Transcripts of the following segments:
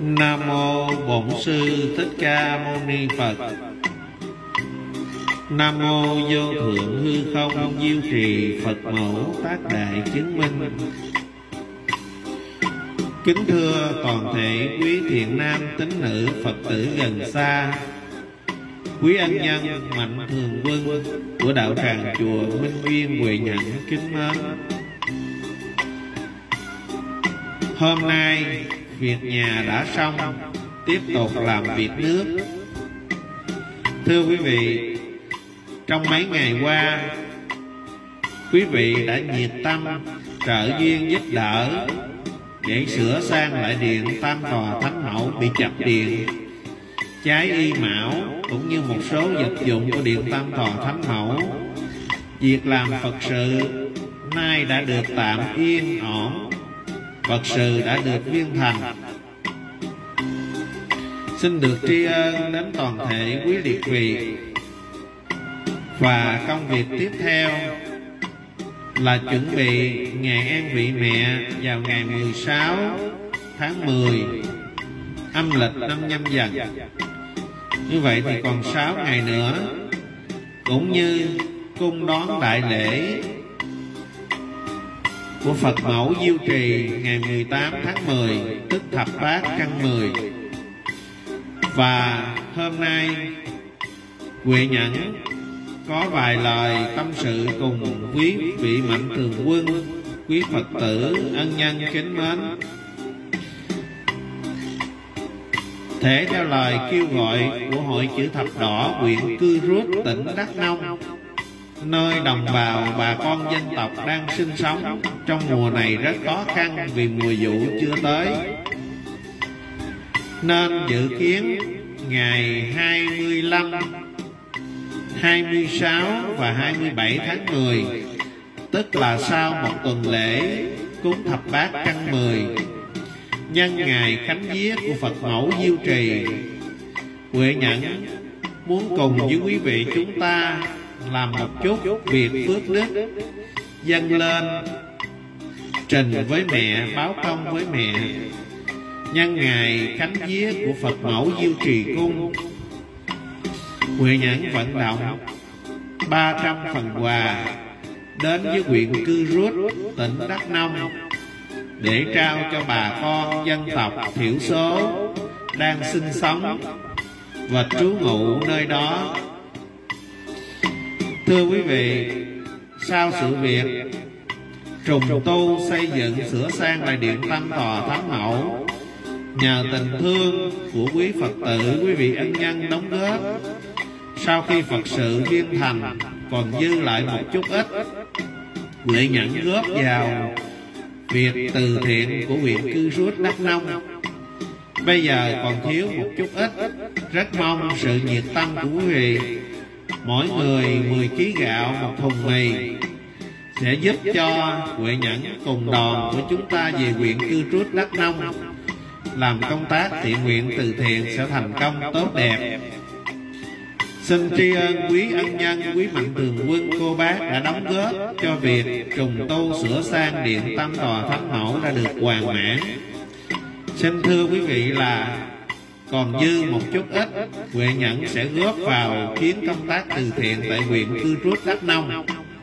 Nam mô Bổn Sư Thích Ca Mâu Ni Phật. Nam mô Vô Thượng Hư Không Diêu Trì Phật Mẫu Tác Đại Chứng Minh. Kính thưa toàn thể quý thiện nam tín nữ Phật tử gần xa, quý ân nhân mạnh thường quân của đạo tràng chùa Minh Duyên Huệ Nhẫn kính mến. Hôm nay việc nhà đã xong, tiếp tục làm việc nước. Thưa quý vị, trong mấy ngày qua, quý vị đã nhiệt tâm trợ duyên giúp đỡ để sửa sang lại điện Tam Tòa Thánh Mẫu bị chập điện, cháy y mão, cũng như một số vật dụng của điện Tam Tòa Thánh Mẫu. Việc làm Phật sự nay đã được tạm yên ổn, Phật sự đã được viên thành. Xin được tri ân đến toàn thể quý liệt vị. Và công việc tiếp theo là chuẩn bị ngày an vị mẹ vào ngày 16 tháng 10 âm lịch năm Nhâm Dần. Như vậy thì còn 6 ngày nữa, cũng như cung đón đại lễ của Phật Mẫu Diêu Trì ngày 18 tháng 10, tức Thập Bát Căn 10. Và hôm nay Huệ Nhẫn có vài lời tâm sự cùng quý vị mạnh thường quân, quý Phật tử ân nhân kính mến. Thể theo lời kêu gọi của Hội Chữ Thập Đỏ huyện Cư Rút, tỉnh Đắk Nông, nơi đồng bào bà con dân tộc đang sinh sống trong mùa này rất khó khăn vì mùa vụ chưa tới, nên dự kiến ngày 25, 26 và 27 tháng 10, tức là sau một tuần lễ cúng Thập Bát Căn 10, nhân ngày khánh viết của Phật Mẫu Diêu Trì, Huệ Nhẫn muốn cùng với quý vị chúng ta làm một chút việc phước đức, dâng lên trình với mẹ, báo công với mẹ, nhân ngày khánh viết của Phật Mẫu Diêu Trì cung. Huệ Nhẫn vận động 300 phần quà đến với huyện Cư Rút, tỉnh Đắk Nông, để trao cho bà con dân tộc thiểu số đang sinh sống và trú ngụ nơi đó. Thưa quý vị, sau sự việc trùng tu xây dựng sửa sang lại điện Tam Tòa Thánh Mẫu, nhờ tình thương của quý Phật tử, quý vị ân nhân đóng góp, sau khi Phật sự viên thành còn dư lại một chút ít, Huệ Nhẫn góp vào việc từ thiện của huyện Cư Rút, Đắk Nông. Bây giờ còn thiếu một chút ít, rất mong sự nhiệt tâm của quý vị, mỗi người 10 kg gạo, 1 thùng mì, sẽ giúp cho Huệ Nhẫn cùng đoàn của chúng ta về huyện Cư Rút, Đắk Nông làm công tác thiện nguyện từ thiện sẽ thành công tốt đẹp. Xin tri ân quý ân nhân, quý mạnh thường quân, cô bác đã đóng góp cho việc trùng tu sửa sang điện Tam Tòa Thánh Mẫu đã được hoàn mãn. Xin thưa quý vị là còn dư một chút ít, Huệ Nhẫn sẽ góp vào chuyến công tác từ thiện tại huyện Cư Rút, Đắk Nông.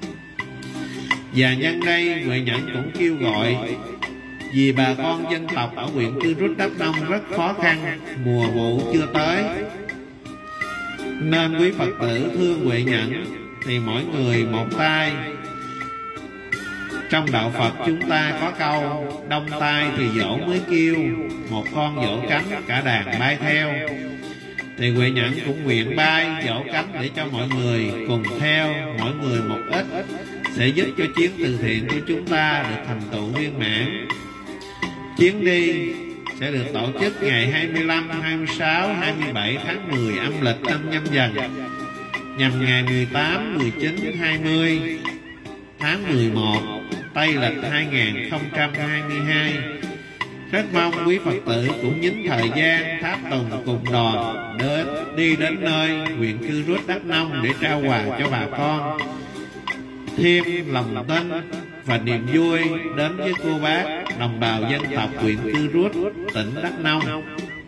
Và nhân đây Huệ Nhẫn cũng kêu gọi, vì bà con dân tộc ở huyện Cư Rút, Đắk Nông rất khó khăn, mùa vụ chưa tới, nên quý Phật tử thương Huệ Nhẫn thì mỗi người một tay. Trong đạo Phật chúng ta có câu đông tay thì dỗ mới kêu, một con vỗ cánh cả đàn bay theo. Thì Huệ Nhẫn cũng nguyện bay vỗ cánh để cho mọi người cùng theo, mỗi người một ít, sẽ giúp cho chuyến từ thiện của chúng ta được thành tựu viên mãn. Chuyến đi sẽ được tổ chức ngày 25, 26, 27 tháng 10 âm lịch năm Nhâm Dần, nhằm ngày 18, 19, 20 tháng 11 Tây lịch 2022. Rất mong quý Phật tử cũng nhín thời gian tháp tùng cùng đoàn đi đến nơi huyện Cư Rút, Đắk Nông để trao quà cho bà con, thêm lòng tin và niềm vui đến với cô bác đồng bào dân tộc huyện Cư Rút, tỉnh Đắk Nông.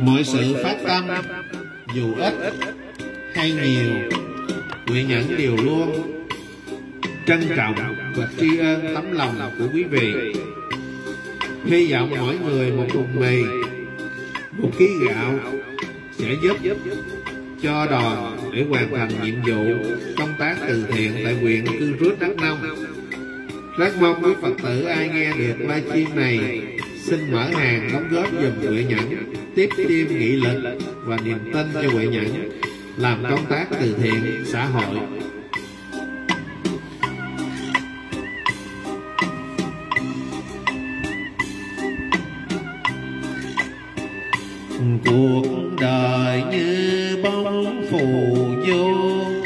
Mọi sự phát tâm, dù ít hay nhiều, Huệ Nhẫn đều luôn trân trọng và tri ân tấm lòng của quý vị. Hy vọng mỗi người một thùng mì, một ký gạo sẽ giúp cho đoàn để hoàn thành nhiệm vụ công tác từ thiện tại huyện Cư Rút, Đắk Nông. Rất mong quý Phật tử ai nghe được livestream này xin mở hàng đóng góp giùm Huệ Nhẫn, tiếp thêm nghị lực và niềm tin cho Huệ Nhẫn làm công tác từ thiện xã hội. Cuộc đời như bóng phù du,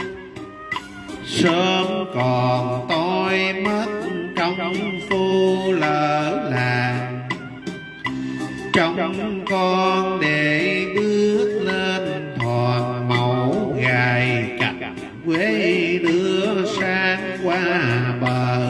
sớm còn tôi mất công phu lỡ làng. Trong con để bước lên thòn mẫu gài cặp quê đưa sang qua bờ.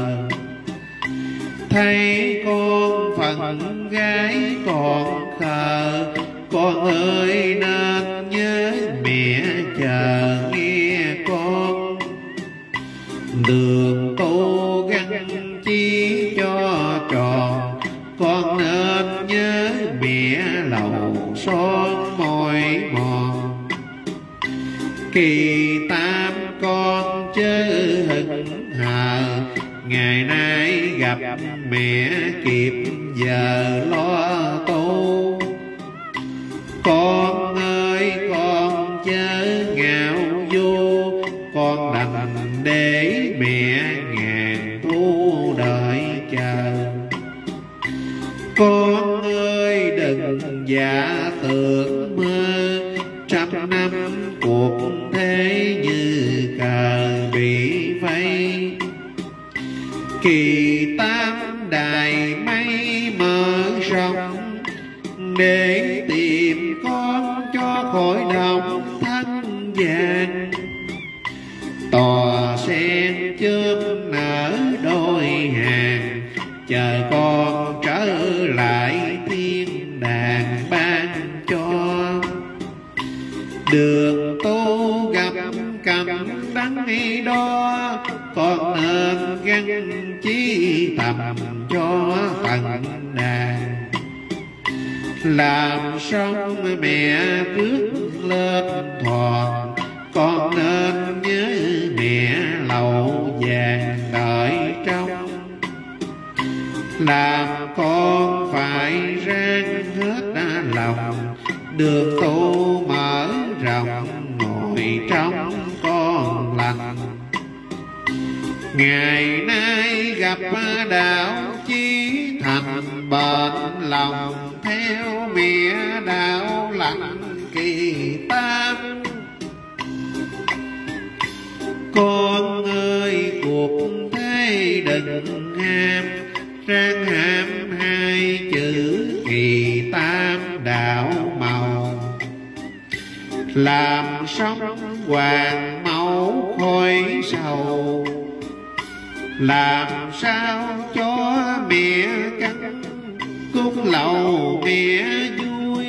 Thấy con phận gái còn khờ, con ơi nên nhớ mẹ chờ nghe con. Đường tu gắn chi cho tròn, con nên nhớ mẹ lầu son mỏi mòn. Kỳ tam con chớ hững hờ, ngày nay gặp mẹ kịp giờ lo tu. Con ơi con chớ ngạo vô, con đành để mẹ ngàn thu đợi chờ. Con ơi đừng giả tưởng mơ, trăm năm cuộc thế như cờ bị vây. Kỳ tam đài mây mở rộng, để tìm con cho khỏi đồng thân vàng. Tòa sen chớp nở đôi hàng, chờ con trở lại thiên đàng ban cho. Đường tu gặp cầm đắng đo, con nên gắn chí tầm cho tận đàn. Làm xong mẹ bước lên thòn, con nên nhớ mẹ lầu vàng đợi trong. Làm con phải ráng hết lòng, đường tu mở rộng ngồi trong con lành. Ngày nay gặp đạo chí thành bền lòng, theo mẹ đạo lành kỳ tam. Con ơi cuộc thế đừng ham, ráng ham hai chữ kỳ tam đạo màu. Làm sống hoàng mẫu khói sầu, làm sao cho mẹ cắn cúng lầu mẹ vui.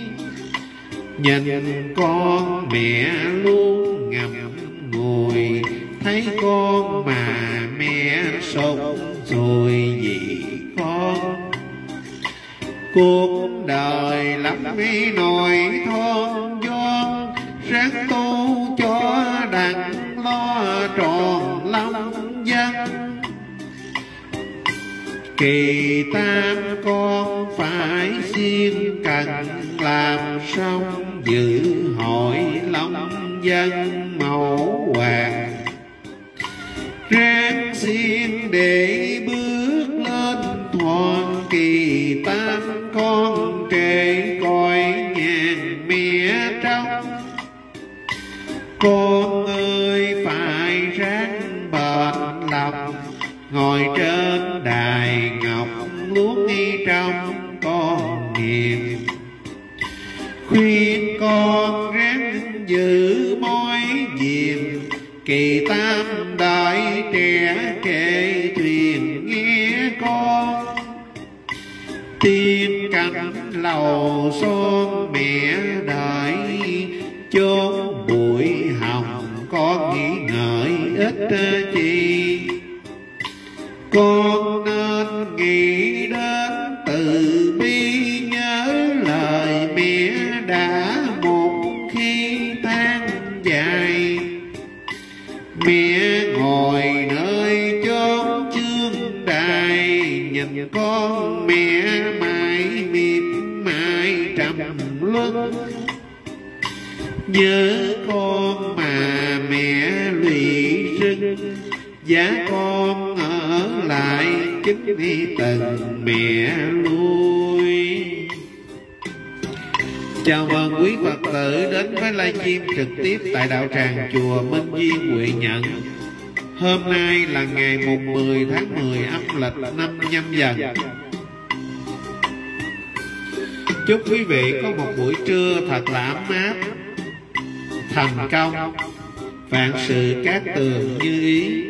Nhìn con mẹ luôn ngậm ngùi, thấy con mà mẹ sốt rồi vì con. Cuộc đời lắm nỗi thon gió, ráng tu cho đặng lo tròn lòng dân. Kỳ tam con phải siêng cần, làm xong dự hội long dân mẫu hoàng. Ráng siêng để bước lên thoàn, kỳ tam con trễ coi ngàn mẹ trong. Con ơi phải ráng bền lòng, ngồi trên đài ngọc luống đi trong con niềm. Khuyên con ráng giữ mối diệm, kỳ tam đợi trẻ kể thuyền nghe con. Tiên cầm cánh lầu son mẹ đợi, chốn bụi hồng con nghĩ ngợi ít chi. Con nên nghĩ đến từ bi, nhớ lời mẹ đã một khi than dài. Mẹ ngồi nơi chốn chương đài, nhìn con mẹ mãi miệt mài trầm luân. Nhớ con mà mẹ lụy rưng, giá con ở lại chứng đi từng mẹ lui. Chào mừng quý Phật tử đến với livestream trực tiếp tại đạo tràng chùa Minh Duyên, Huệ Nhận. Hôm nay là ngày mùng 10 tháng 10 âm lịch năm Nhâm Dần. Chúc quý vị có một buổi trưa thật là ấm áp, thành công, vạn sự cát tường như ý.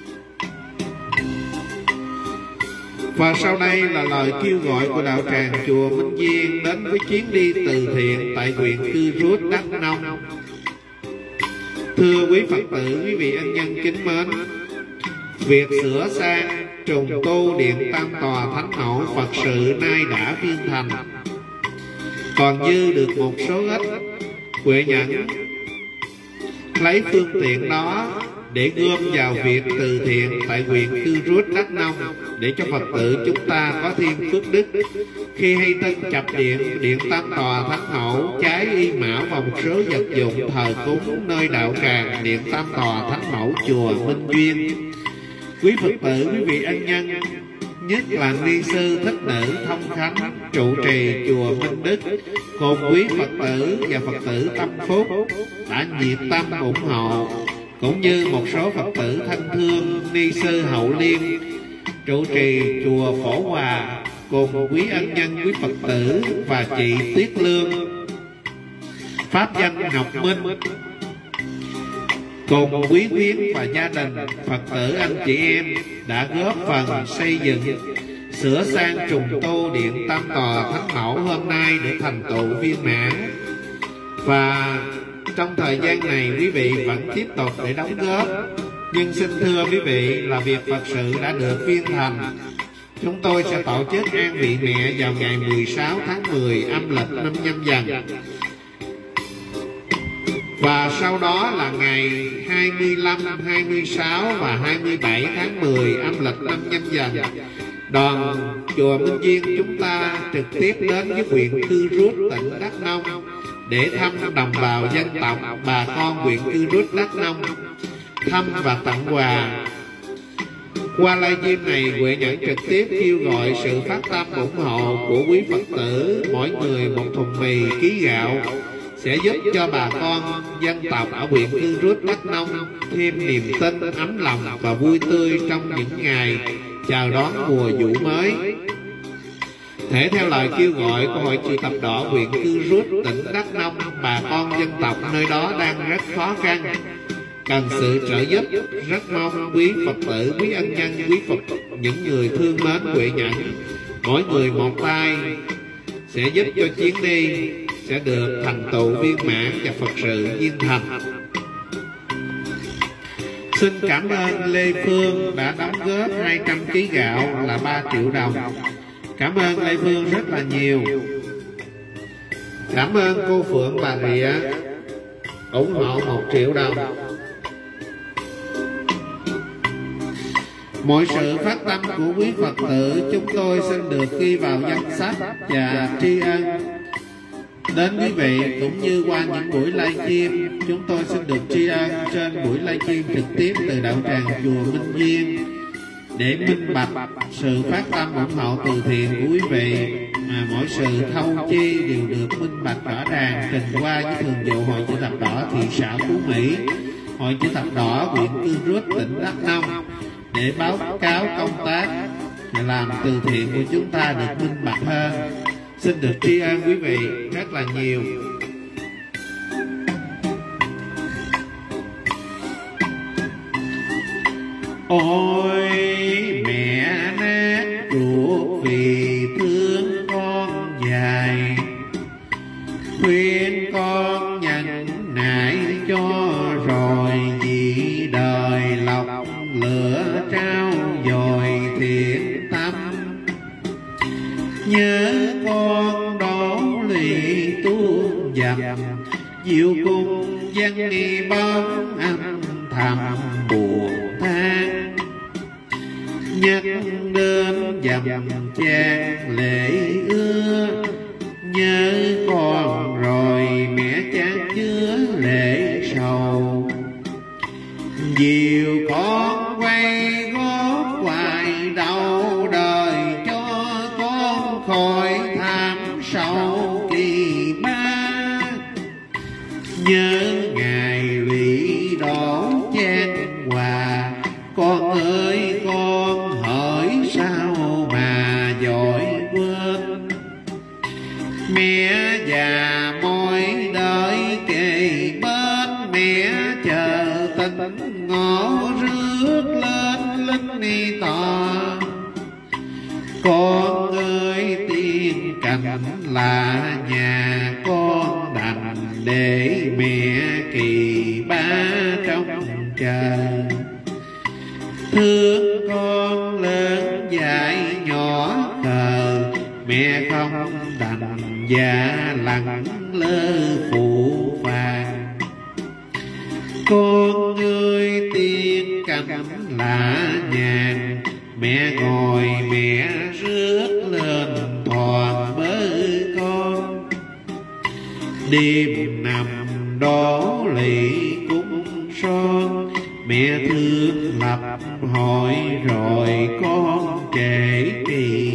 Và sau đây là lời kêu gọi của đạo tràng chùa Minh Duyên đến với chuyến đi từ thiện tại huyện Cư Rút, Đắk Nông. Thưa quý Phật tử, quý vị ân nhân kính mến, việc sửa sang trùng tu điện tam tòa thánh mẫu Phật sự nay đã viên thành, còn dư được một số ít. Huệ Nhận lấy phương tiện đó để gom vào việc từ thiện tại huyện Cư Rút, Đắk Nông, để cho Phật tử chúng ta có thêm phước đức khi hay tin chập điện tam tòa thánh mẫu, trái y mão và một số vật dụng thờ cúng nơi đạo tràng điện tam tòa thánh mẫu chùa Minh Duyên. Quý Phật tử, quý vị ân nhân, nhất là ni sư thích nữ thông khánh trụ trì chùa Minh Đức, cùng quý Phật tử và Phật tử tâm phúc đã nhiệt tâm ủng hộ, cũng như một số Phật tử thân thương ni sư Hậu Liên trụ trì chùa Phổ Hòa, cùng quý ân nhân quý Phật tử và chị Tuyết Lương, pháp danh Ngọc Minh, cùng quý quyến và gia đình Phật tử anh chị em đã góp phần xây dựng sửa sang trùng tu điện tam tòa thánh mẫu hôm nay được thành tựu viên mãn. Và trong thời gian này quý vị vẫn tiếp tục để đóng góp, nhưng xin thưa quý vị là việc Phật sự đã được viên thành. Chúng tôi sẽ tổ chức an vị mẹ vào ngày 16 tháng 10 âm lịch năm Nhâm Dần, và sau đó là ngày 25, 26 và 27 tháng 10 âm lịch năm Nhâm Dần, đoàn chùa Minh Duyên chúng ta trực tiếp đến với huyện Cư Rút, tỉnh Đắk Nông để thăm đồng bào dân tộc bà con huyện Cư Rút, Đắk Nông, thăm và tặng quà. Qua livestream này, Huệ Nhận trực tiếp kêu gọi sự phát tâm ủng hộ của quý Phật tử, mỗi người một thùng mì, ký gạo, sẽ giúp cho bà con dân tộc ở huyện Cư Rút, Đắk Nông thêm niềm tin, ấm lòng và vui tươi trong những ngày chào đón mùa vụ mới. Thể theo lời kêu gọi của Hội Chữ Thập Đỏ huyện Cư Rút, tỉnh Đắk Nông, bà con dân tộc nơi đó đang rất khó khăn, cần sự trợ giúp. Rất mong quý Phật tử, quý ân nhân, quý Phật, những người thương mến Huệ Nhận, mỗi người một tay sẽ giúp cho chuyến đi sẽ được thành tựu viên mãn và Phật sự viên thành. Xin cảm ơn Lê Phương đã đóng góp 200 kg gạo là 3 triệu đồng. Cảm ơn Lê Phương rất là nhiều. Cảm ơn cô Phượng Bà Rịa ủng hộ 1 triệu đồng. Mọi sự phát tâm của quý Phật tử chúng tôi xin được ghi vào danh sách và tri ân đến quý vị, cũng như qua những buổi livestream chúng tôi xin được tri ân trên buổi livestream trực tiếp từ đạo tràng chùa Minh Duyên, để minh bạch sự phát tâm ủng hộ từ thiện của quý vị, mà mỗi sự thâu chi đều được minh bạch rõ ràng trình qua với thường vụ Hội Chữ Thập Đỏ thị xã Phú Mỹ, Hội Chữ Thập Đỏ huyện Cư Rút, tỉnh Đắk Nông, để báo cáo công tác làm từ thiện của chúng ta được minh bạch hơn. Xin được tri ân quý vị rất là nhiều. Ôi mẹ nát ruột vì thương con già, chiều cùng dân đi bóng âm thầm buồn than, nhắc đến dầm chan lệ ưa, nhớ con rồi mẹ chan chứa lệ sầu. Dìu con quay gót hoài đầu đời, cho con khỏi thảm sầu kỳ ba. Nhớ ngày lụy đổ chen hòa, con ơi con hỡi sao mà dội quên. Mẹ già mỏi đợi kề bên, mẹ chờ tình ngõ rước lên linh ni tò. Con ơi tiên cảnh là nhà, con đành để mẹ kỳ ba trong chờ. Thương con lớn dại nhỏ khờ, mẹ không đành dạ lặng lơ phụ phàng. Con ơi tiên cảnh là nhàn, mẹ ngồi mẹ rước lên thoàn bớ con. Đêm nằm đổ lì cúng son, mẹ thương lập hỏi rồi con kể kỳ.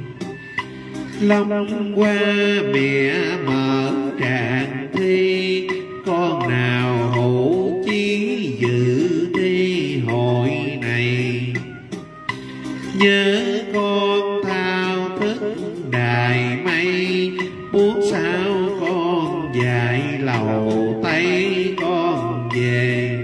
Long qua mẹ mở tràng thi, con nào hữu chí dự thi hội này. Nhớ con thao thức đài mây, buốt sao con dạy lầu tay con về.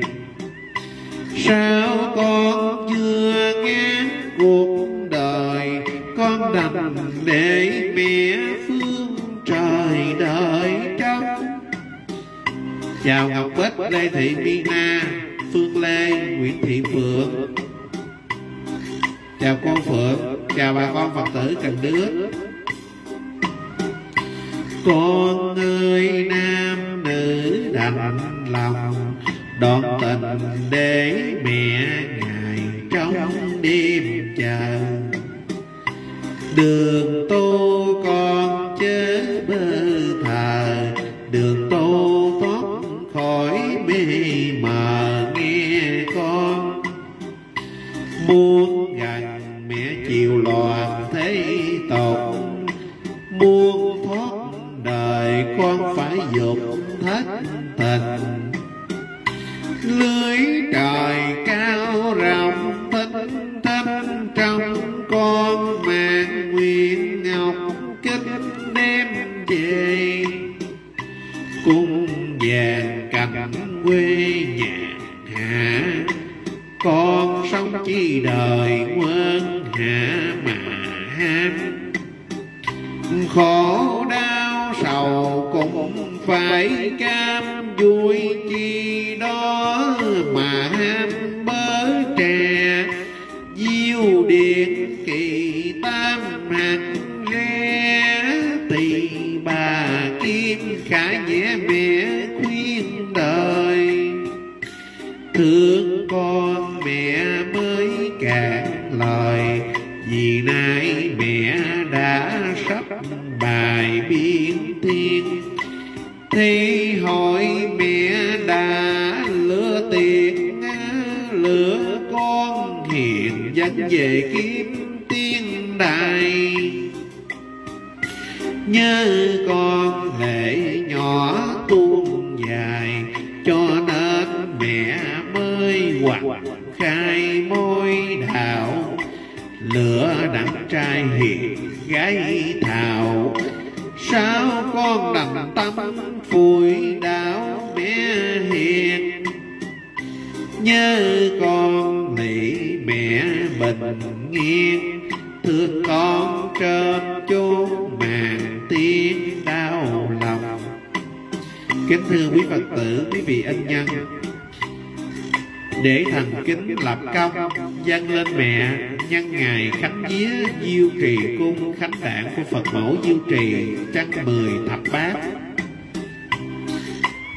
Sao con chưa ngán cuộc đời, con đành để mẹ phương trời đợi trông. Chào Ngọc Bích, Lê Thị Mina, Phương Lê, Nguyễn Thị Phượng. Chào cô Phượng, chào bà con Phật tử Cần Đước. Con ơi nam nữ đành lòng, đón tình để mẹ ngày trong đêm chờ. Đường tu con chớ bơ thờ, đường tu thoát khỏi mê mờ nghe con. Muốn gần mẹ chiều loạn thế tục, muốn thoát đời con phải dục thất tình. Lưới trời cao rộng thinh thinh, trong con mang nguyện ngọc kính đem về. Cung vàng cành quê nhà hạ, con sống chi đời quân hạ mà ham. Khổ đau sầu cũng phải cam, vui chi đó mà ham bớ trẻ. Diêu điện kỳ tam hành rẽ, tỳ bà kim khả nhẹ mẹ khuyên đời. Thương con mẹ mới cạn lời, vì nay mẹ đã sắp bài biên thiên. Thì hỏi mẹ đã lừa tiền, lừa con hiền danh về kiếm tiên đài. Nhớ con lệ nhỏ tuôn dài, cho nên mẹ mới hoặc khai môi đạo. Lửa đặng trai hiền gái thảo, sao con đành tâm phủi đạo mẹ hiền. Nhớ con lị mẹ bình yên, thương con trên chốn màn tiếng đau lòng. Kính thưa quý Phật tử, quý vị ân nhân, để thành kính lập công dâng lên mẹ nhân ngày khánh vía Diêu Trì cung khánh đản của Phật mẫu Diêu Trì trăng 10 thập bát.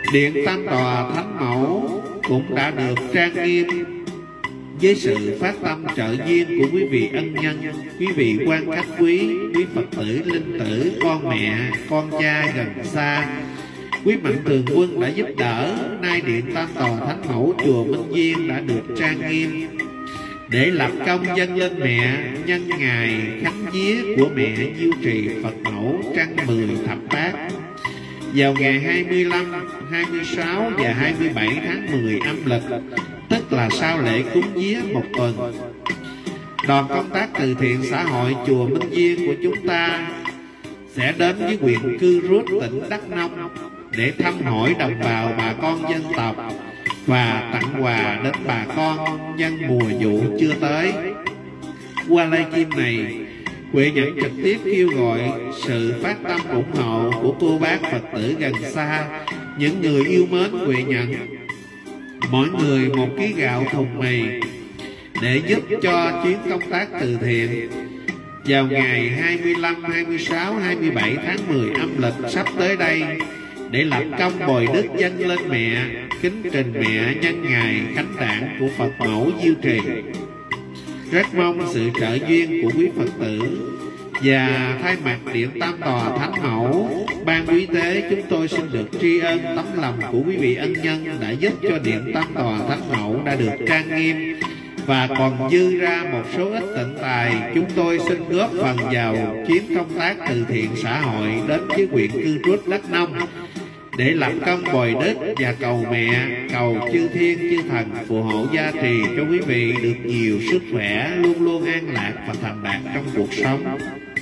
Điện Tam Tòa Thánh Mẫu cũng đã được trang nghiêm với sự phát tâm trợ duyên của quý vị ân nhân, quý vị quan khách quý, quý Phật tử, linh tử, con mẹ, con cha gần xa, quý mạnh thường quân đã giúp đỡ. Nay Điện Tam Tòa Thánh Mẫu chùa Minh Viên đã được trang nghiêm để lập công dâng lên mẹ nhân ngày khánh vía của mẹ Diêu Trì Phật Mẫu trăng 10 thập bát vào ngày 25, 26 và 27 tháng 10 âm lịch, tức là sau lễ cúng vía một tuần. Đoàn công tác từ thiện xã hội chùa Minh Viên của chúng ta sẽ đến với huyện Cư Rút, tỉnh Đắk Nông để thăm hỏi đồng bào bà con dân tộc và tặng quà đến bà con nhân mùa vụ chưa tới. Qua livestream này, Huệ Nhẫn trực tiếp kêu gọi sự phát tâm ủng hộ của cô bác Phật tử gần xa, những người yêu mến Huệ Nhẫn, mỗi người 1 ký gạo thùng mì để giúp cho chuyến công tác từ thiện vào ngày 25, 26, 27 tháng 10 âm lịch sắp tới đây, để lập công bồi đức dâng lên mẹ, kính trình mẹ nhân ngày khánh đản của Phật Mẫu Diêu Trì. Rất mong sự trợ duyên của quý Phật tử, và thay mặt Điện Tam Tòa Thánh Mẫu, ban quý tế chúng tôi xin được tri ân tấm lòng của quý vị ân nhân đã giúp cho Điện Tam Tòa Thánh Mẫu đã được trang nghiêm, và còn dư ra một số ít tịnh tài chúng tôi xin góp phần vào chuyến công tác từ thiện xã hội đến với huyện Cư Rút, Đắk Nông để lập công bồi đức và cầu mẹ, cầu chư thiên chư thần phù hộ gia trì cho quý vị được nhiều sức khỏe, luôn luôn an lạc và thành đạt trong cuộc sống.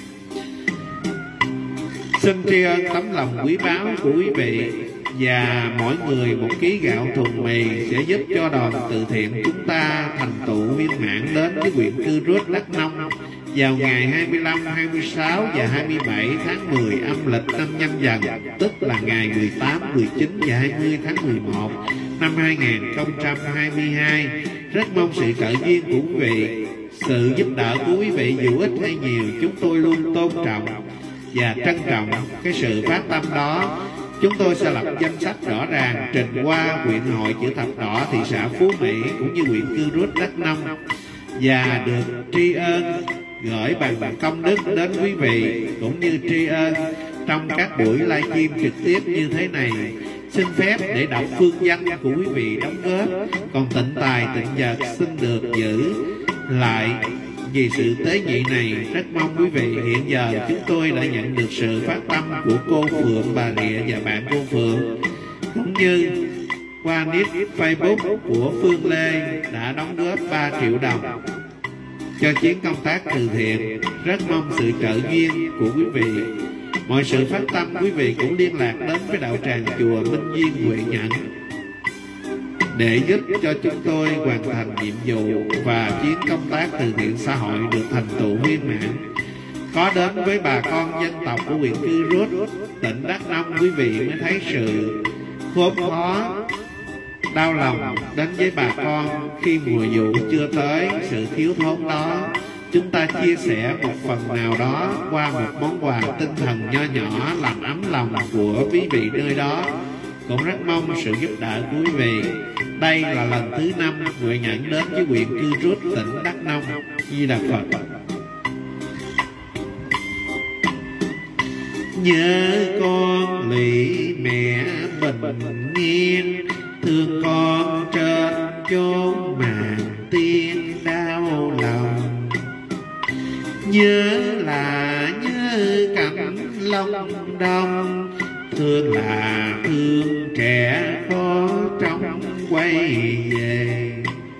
Xin tri ân tấm lòng quý báu của quý vị, và mỗi người 1 ký gạo thùng mì sẽ giúp cho đoàn từ thiện chúng ta thành tựu viên mãn đến với huyện Cư Rút, Đắk Nông vào ngày 25, 26 và 27 tháng 10 âm lịch năm Nhâm Dần, tức là ngày 18, 19 và 20 tháng 11 năm 2022. Rất mong sự trợ duyên của quý vị, sự giúp đỡ của quý vị dù ít hay nhiều, chúng tôi luôn tôn trọng và trân trọng cái sự phát tâm đó. Chúng tôi sẽ lập danh sách rõ ràng trình qua huyện hội chữ thập đỏ thị xã Phú Mỹ cũng như huyện Cư Rút, Đắk Nông, và được tri ân gửi bằng công đức đến quý vị, cũng như tri ân trong các buổi livestream trực tiếp như thế này. Xin phép để đọc phương danh của quý vị đóng góp, còn tịnh tài tịnh vật xin được giữ lại vì sự tế nhị này. Rất mong quý vị, hiện giờ chúng tôi đã nhận được sự phát tâm của cô Phượng Bà Rịa và bạn cô Phượng, cũng như qua nick Facebook của Phương Lê đã đóng góp 3 triệu đồng cho chuyến công tác từ thiện. Rất mong sự trợ duyên của quý vị. Mọi sự phát tâm quý vị cũng liên lạc đến với đạo tràng chùa Minh Viên Huệ Nhẫn để giúp cho chúng tôi hoàn thành nhiệm vụ và chuyến công tác từ thiện xã hội được thành tựu viên mãn. Có đến với bà con dân tộc của huyện Cư Rút, tỉnh Đắk Nông, quý vị mới thấy sự khốn khó, đau lòng đến với bà con khi mùa vụ chưa tới, sự thiếu thốn đó. Chúng ta chia sẻ một phần nào đó qua một món quà tinh thần nho nhỏ làm ấm lòng của quý vị nơi đó. Cũng rất mong sự giúp đỡ của quý vị. Đây là lần thứ 5 Huệ Nhẫn đến với huyện Cư Rút, tỉnh Đắk Nông. Di Đà Phật. Nhớ con lụy mẹ bình yên, thương con trên chốn màn tiên đau lòng. Nhớ là nhớ cảnh Long Đông, thương là thương trẻ khó trong quay về.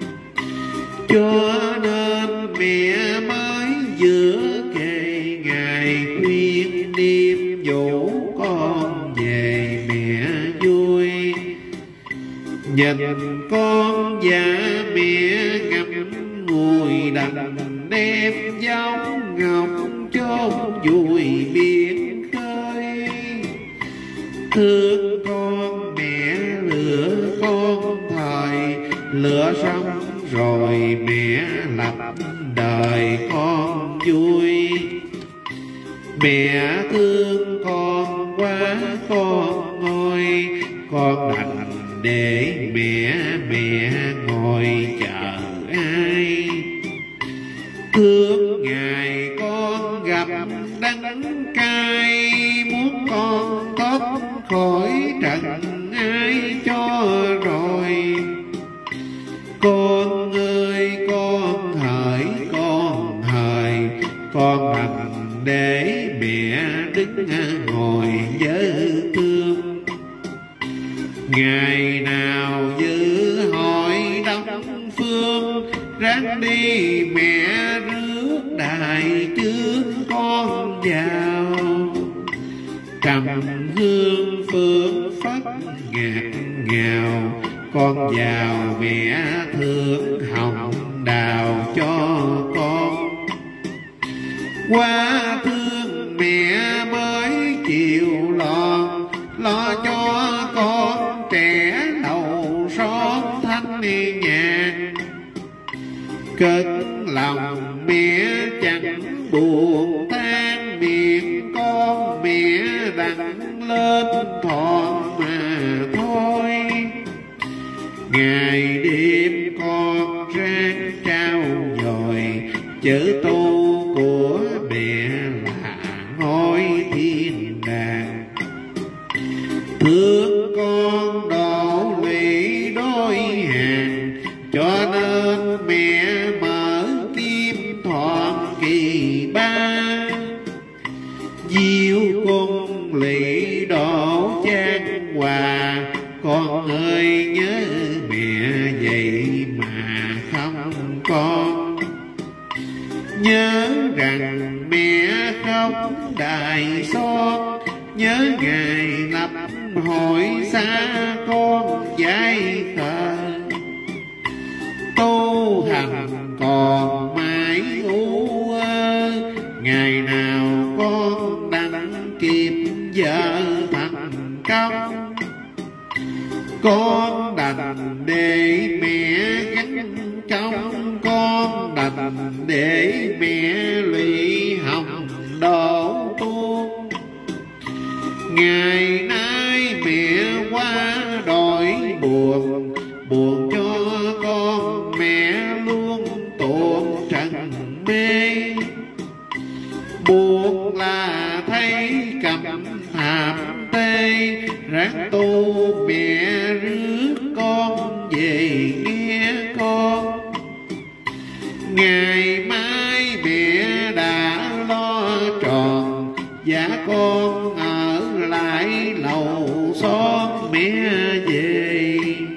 Cho nên mẹ mới giữa kề ngày khuyên đêm dỗ con về mẹ vui. Nhìn con và mẹ ngắm ngùi đành đem giống ngọc chốn vui biển khơi. Thương con mẹ lửa con thời lửa sống rồi mẹ lập đời con vui. Mẹ thương con quá con ơi, con đành để mẹ ngồi chờ ai. Thương ngày con gặp đắng cay, muốn con thoát khỏi trần ai cho rồi. Con ơi con hỡi con đành để mẹ đứng ngồi nhớ thương. Ngày nào giữ hỏi đông phương, ráng đi mẹ rước đại trước con vào. Trầm hương phương phất ngạt ngào, con vào mẹ thương hồng đào cho con. Quá thương mẹ mới chịu lo cho con trẻ đầu son thanh nhàn. Cất lòng mẹ chẳng buồn than, miệng con mẹ đặng lên thọ mà thôi. Ngày đêm con ráng trao dồi, chớ tu của mẹ là ngôi thiên đàng. Thương con độ lụy đôi hàng, cho nên mẹ mở kim thọ kỳ ba. Diêu cung lụy độ chan hòa, con ơi nhớ mẹ vậy mà không con. Nhớ rằng mẹ khóc đài son, nhớ ngày lập hội xa con dạy khờ. Tu hành còn mãi u ơ, ngày nào con đặng kịp vợ thành công. Con đành để mẹ gắn trong, con đành để mẹ lụy hồng đổ tuôn. Ngày nay mẹ qua đổi buồn, buồn cho con mẹ luôn tuôn trần mê. Buồn là thấy cầm hàm tê, ráng tu mẹ rước con về nghe con. Ngày mai mẹ đã lo tròn, dạ con ở lại lầu son mẹ về.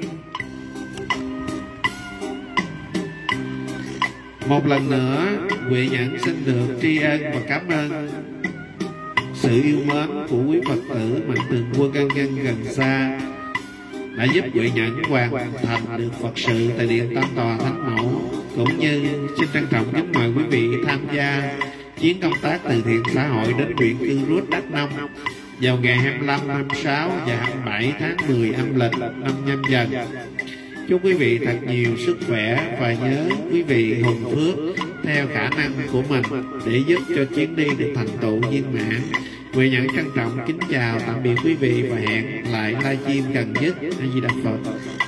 Một lần nữa, Huệ Nhẫn xin được tri ân và cảm ơn sự yêu mến của quý Phật tử mạnh thường quân ân nhân gần xa đã giúp Huệ Nhẫn hoàn thành được Phật sự tại Điện Tam Tòa Thánh Mẫu, cũng như xin trân trọng kính mời quý vị tham gia chuyến công tác từ thiện xã hội đến huyện Cư Rút, Đắk Nông vào ngày 25, 26 và 27 tháng 10 âm lịch năm Nhâm Dần. Chúc quý vị thật nhiều sức khỏe và nhớ quý vị hùng phước theo khả năng của mình để giúp cho chuyến đi được thành tựu viên mãn. Huệ Nhẫn trân trọng kính chào tạm biệt quý vị và hẹn lại livestream gần nhất. A Di Đà Phật.